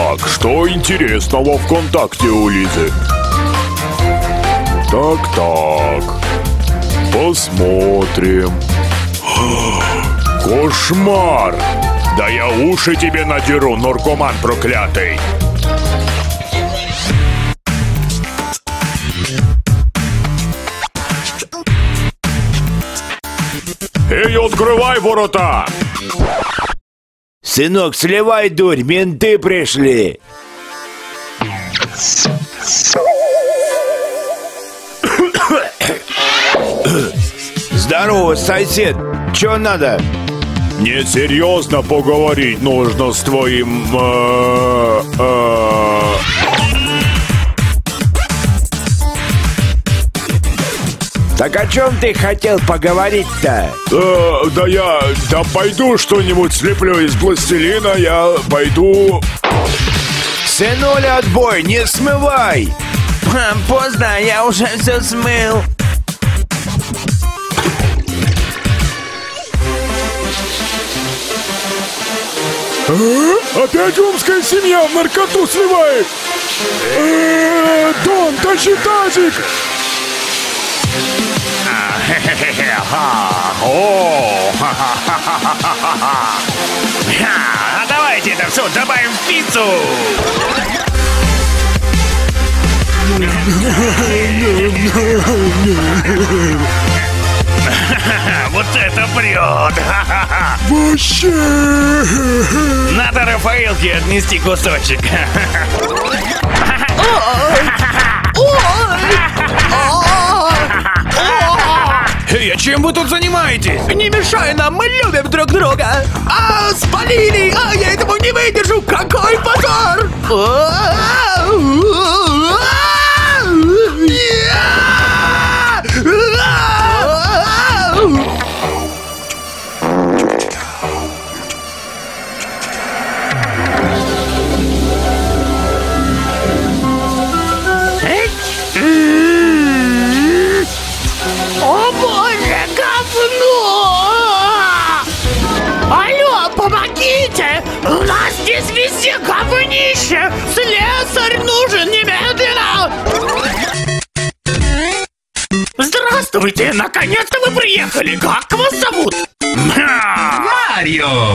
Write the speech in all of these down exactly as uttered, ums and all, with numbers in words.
Так, что интересного ВКонтакте у Лизы? Так, так. Посмотрим. Кошмар! Да я уши тебе надеру, наркоман проклятый! Эй, открывай ворота! Сынок, сливай дурь, менты пришли. Здорово, сосед. Чё надо? Не серьезно поговорить нужно с твоим... Э, э... Так о чем ты хотел поговорить-то? Э, да я... Да пойду что-нибудь слеплю из пластилина, я пойду... Сынуля, отбой, не смывай! Поздно, я уже все смыл. А? Опять омская семья в наркоту сливает! Э-э-э, Дон, тащи тазик! А давайте это все добавим в пиццу! Вот это прет! Вообще! Надо Рафаэлке отнести кусочек. Эй, а чем вы тут занимаетесь? Не мешай нам, мы любим друг друга. А, спалили! А, я этому не выдержу! Какой позор! О боже, говно! Алло, помогите! У нас здесь везде говнище! Слесарь нужен немедленно! Здравствуйте! Наконец-то вы приехали! Как вас зовут? Марио!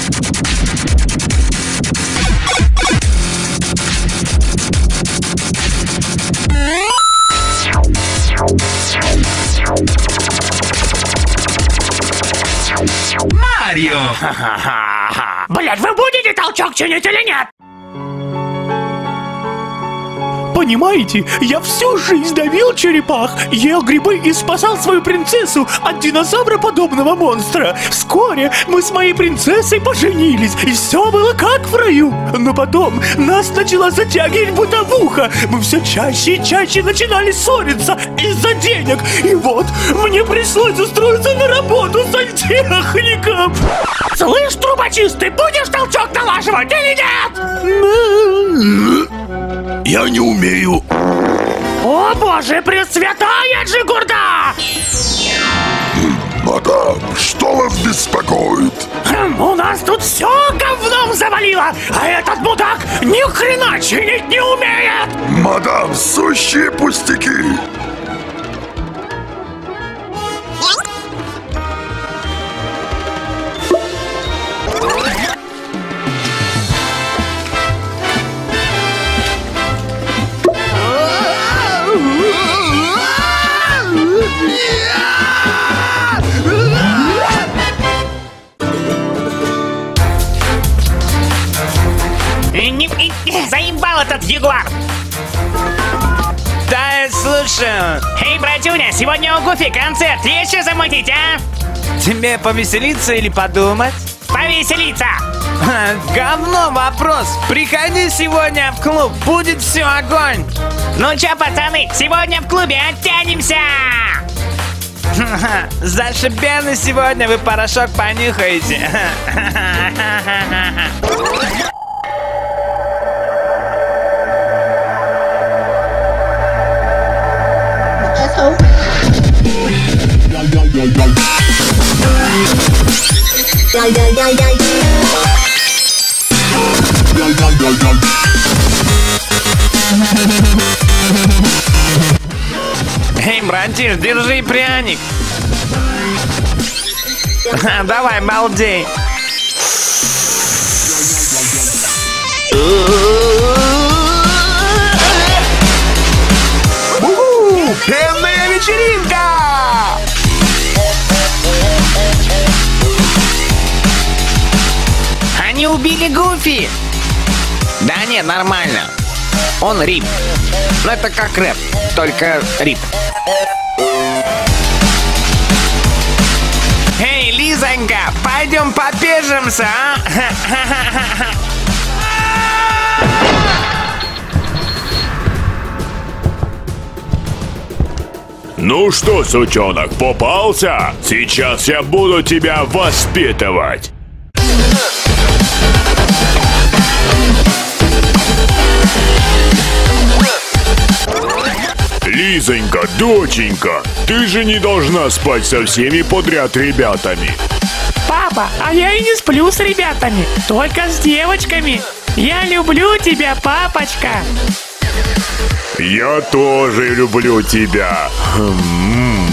Марио! Блядь, вы будете толчок чинить или нет? Понимаете, я всю жизнь давил черепах, ел грибы и спасал свою принцессу от динозавроподобного монстра. Вскоре мы с моей принцессой поженились, и все было как в раю. Но потом нас начала затягивать бытовуха. Мы все чаще и чаще начинали ссориться из-за денег. И вот мне пришлось устроиться на работу сантехником. Слышь, трубочист, ты будешь толчок налаживать или нет? Я не умею. О боже, пресвятая Джигурда! Мадам, что вас беспокоит? Хм, у нас тут все говном завалило, а этот мудак ни хрена чинить не умеет! Мадам, сущие пустяки. Заебал этот ягуар! Да, слушаю. Эй, братюня, сегодня у Гуфи концерт. Есть что замутить, а? Тебе повеселиться или подумать? Повеселиться! Ха, говно вопрос. Приходи сегодня в клуб, будет все огонь. Ну чё, пацаны, сегодня в клубе оттянемся! Ха-ха, зашибенно сегодня вы порошок понюхаете. Yeah, yeah, yeah, yeah. хочешь, держи пряник. Давай, балдей. Пенная вечеринка! Они убили Гуфи. Да нет, нормально. Он рип. Ну это как рэп, только рип. Эй, Лизонька, пойдем попежимся, а? Ну что, сучонок, попался? Сейчас я буду тебя воспитывать. Лизонька, доченька, ты же не должна спать со всеми подряд ребятами. Папа, а я и не сплю с ребятами, только с девочками. Я люблю тебя, папочка. Я тоже люблю тебя. Хм.